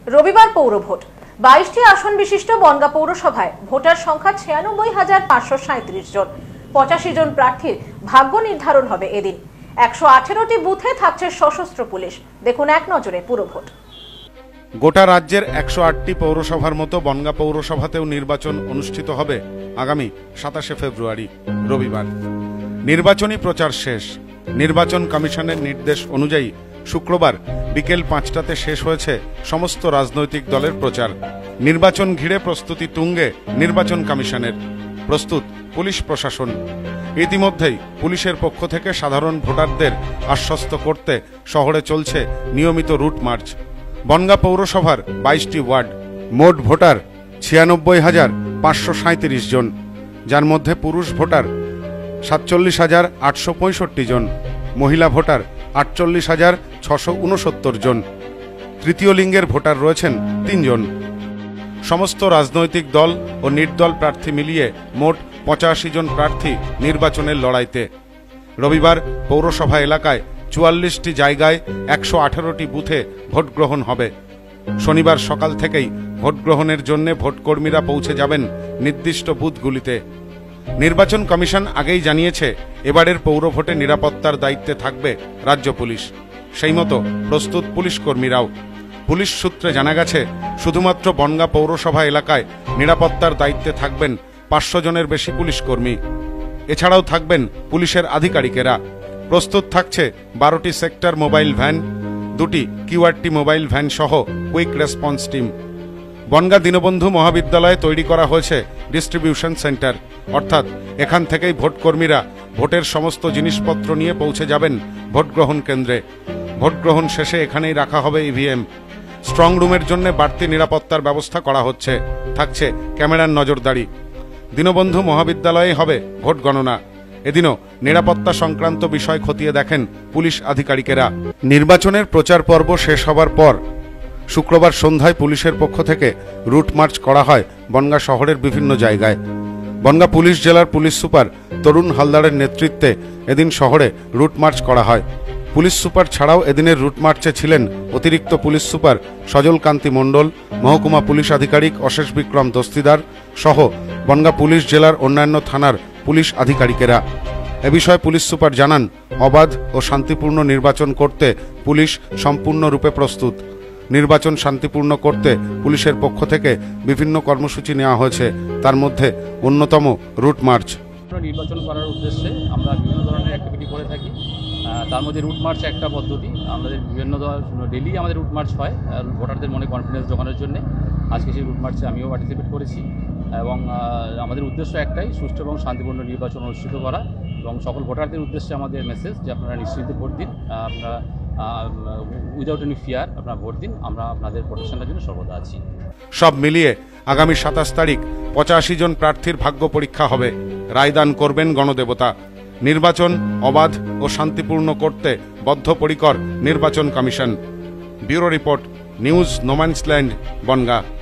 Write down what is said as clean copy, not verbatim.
রবিবার পৌর ভোট। 22টি আসন বিশিষ্ট বনগাঁ পৌরসভায় ভোটার সংখ্যা 96,537 জন। 85 জন প্রার্থীর ভাগ্য নির্ধারণ হবে এদিন। 118টি বুথে থাকছে সশস্ত্র পুলিশ। দেখুন এক নজরে পুরো ভোট। গোটা রাজ্যের 108টি পৌরসভার মতো বনগাঁ পৌরসভাতেও নির্বাচন অনুষ্ঠিত হবে আগামী 27 ফেব্রুয়ারি রবিবার। নির্বাচনী প্রচার শেষ। নির্বাচন কমিশনের নির্দেশ অনুযায়ী শুক্রবার বিকেল 5টাতে শেষ হয়েছে সমস্ত রাজনৈতিক দলের প্রচার। নির্বাচন ঘিরে প্রস্তুতি তুঙ্গে নির্বাচন কমিশনের, প্রস্তুত পুলিশ প্রশাসন। ইতিমধ্যেই পুলিশের পক্ষ থেকে সাধারণ ভোটারদের আশ্বস্ত করতে শহরে চলছে নিয়মিত রুট মার্চ। বনগাঁ পৌরসভার 22টি ওয়ার্ড, মোট ভোটার 96,537 জন, যার মধ্যে পুরুষ ভোটার 47,865 জন, মহিলা ভোটার 48,669 জন, তৃতীয় লিঙ্গের ভোটার রয়েছেন 3 জন। সমস্ত রাজনৈতিক দল ও নির্দল প্রার্থী মিলিয়ে মোট 85 জন প্রার্থী নির্বাচনের লড়াইতে। রবিবার পৌরসভা এলাকায় 44টি জায়গায় 118টি বুথে ভোট গ্রহণ হবে। শনিবার সকাল থেকেই ভোট গ্রহণের জন্য ভোটকর্মীরা পৌঁছে যাবেন নির্দিষ্ট বুথগুলিতে। নির্বাচন কমিশন আগেই জানিয়েছে এবারের পৌর ভোটে নিরাপত্তার দায়িত্বে থাকবে রাজ্য পুলিশ। সেই মতো প্রস্তুত পুলিশ কর্মীরাও। পুলিশ সূত্রে জানা গেছে শুধুমাত্র বনগাঁ পৌরসভা এলাকায় নিরাপত্তার দায়িত্বে থাকবেন 500 জনের বেশি পুলিশ কর্মী। এছাড়াও থাকবেন পুলিশের আধিকারিকেরা। প্রস্তুত থাকছে 12টি সেক্টর মোবাইল ভ্যান, 2টি কিউআরটি মোবাইল ভ্যান সহ quick response team. Bongaon Dinabandhu মহাবিদ্যালয়ে তৈরি করা হয়েছে ডিস্ট্রিবিউশন সেন্টার, অর্থাৎ এখান থেকেই ভোটকর্মীরা ভোটের সমস্ত জিনিসপত্র নিয়ে পৌঁছে যাবেন ভোটগ্রহণ কেন্দ্রে। ভোটগ্রহণ শেষে এখানেই রাখা হবে ইভিএম। স্ট্রং রুমের জন্য বাড়তি নিরাপত্তার ব্যবস্থা করা হচ্ছে। থাকছে ক্যামেরার নজরদারি। দীনবন্ধু মহাবিদ্যালয়ে হবে ভোট গণনা। এদিনও নিরাপত্তা সংক্রান্ত বিষয় খতিয়ে দেখেন পুলিশ আধিকারিকেরা। নির্বাচনের প্রচার পর্ব শেষ হবার পর শুক্রবার সন্ধ্যায় পুলিশের পক্ষ থেকে রুট মার্চ করা হয় বনগাঁ শহরের বিভিন্ন জায়গায়। বনগাঁ পুলিশ জেলার পুলিশ সুপার তরুণ হালদারের নেতৃত্বে এদিন শহরে রুট মার্চ করা হয়। পুলিশ সুপার ছাড়াও এদিনের রুট মার্চে ছিলেন অতিরিক্ত পুলিশ সুপার সজল কান্তি মণ্ডল, মহকুমা পুলিশ আধিকারিক অশেষ বিক্রম দস্তিদার সহ বনগাঁ পুলিশ জেলার অন্যান্য থানার পুলিশ আধিকারিকেরা। এ বিষয়ে পুলিশ সুপার জানান, অবাধ ও শান্তিপূর্ণ নির্বাচন করতে পুলিশ সম্পূর্ণরূপে প্রস্তুত। নির্বাচন শান্তিপূর্ণ করতে পুলিশের পক্ষ থেকে বিভিন্ন কর্মসূচি নেওয়া হয়েছে, তার মধ্যে অন্যতম রুট মার্চ। নির্বাচন করার উদ্দেশ্যে আমরা বিভিন্ন ধরনের অ্যাক্টিভিটি করে থাকি। তার মধ্যে রুট মার্চ একটা পদ্ধতি। আমাদের বিভিন্ন ডেলি আমাদের রুট মার্চ হয় ভোটারদের মনে কনফিডেন্স জোগানোর জন্য। আজকে সেই রুট মার্চে আমিও পার্টিসিপেট করেছি এবং আমাদের উদ্দেশ্য একটাই, সুষ্ঠু এবং শান্তিপূর্ণ নির্বাচন অনুষ্ঠিত করা এবং সকল ভোটারদের উদ্দেশ্যে আমাদের মেসেজ যে আপনারা নিশ্চিন্তে ভোট দিন, আপনারা উইদাউট এনি ফিয়ার আপনারা ভোট দিন, আমরা আপনাদের প্রোটেকশনের জন্য সর্বদা আছি। সব মিলিয়ে আগামী 27 তারিখ 85 জন প্রার্থীর ভাগ্য পরীক্ষা হবে। রায়দান করবেন গণদেবতা। নির্বাচন অবাধ ও শান্তিপূর্ণ করতে বদ্ধপরিকর নির্বাচন কমিশন। Bureau report, news no man's land, Bongaon.